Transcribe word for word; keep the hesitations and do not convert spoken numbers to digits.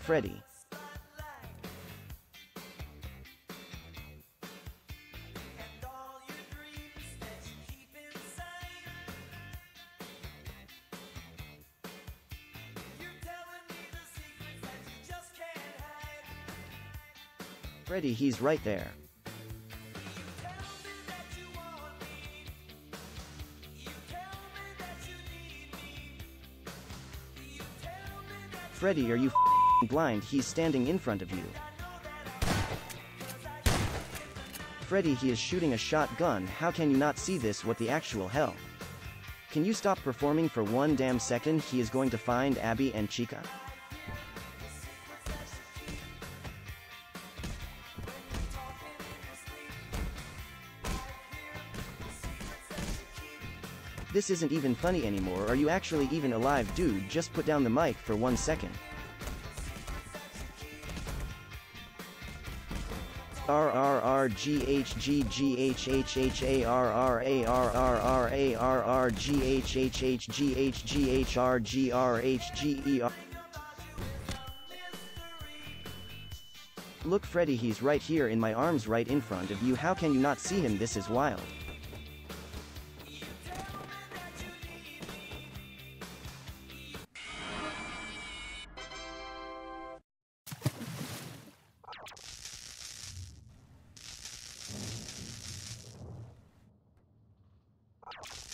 Freddy. Freddy, he's right there. Freddy, are you f***ing blind? He's standing in front of you. Freddy, he is shooting a shotgun. How can you not see this? What the actual hell? Can you stop performing for one damn second? He is going to find Abby and Chica. This isn't even funny anymore. Are you actually even alive, dude? Just put down the mic for one second. R R R G H G G H H H A R R A R R R A R R G H H H G H G H R G R H G E R. Look, Freddy, he's right here in my arms, right in front of you. How can you not see him? This is wild. You